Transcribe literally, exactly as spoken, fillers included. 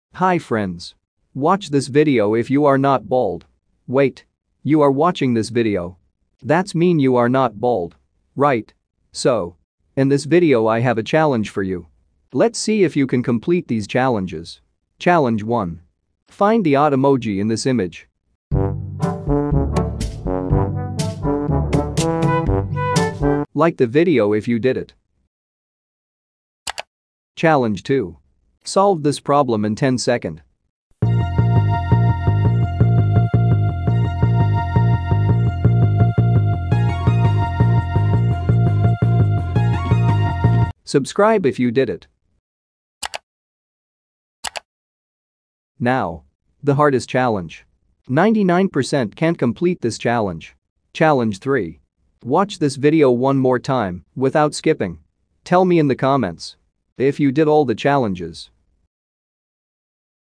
Hi friends. Watch this video if you are not bald. Wait. You are watching this video. That's mean you are not bald. Right. So. In this video I have a challenge for you. Let's see if you can complete these challenges. Challenge one. Find the odd emoji in this image. Like the video if you did it. Challenge two. Solve this problem in ten seconds. Subscribe if you did it. Now. The hardest challenge. ninety-nine percent can't complete this challenge. Challenge three. Watch this video one more time, without skipping. Tell me in the comments if you did all the challenges.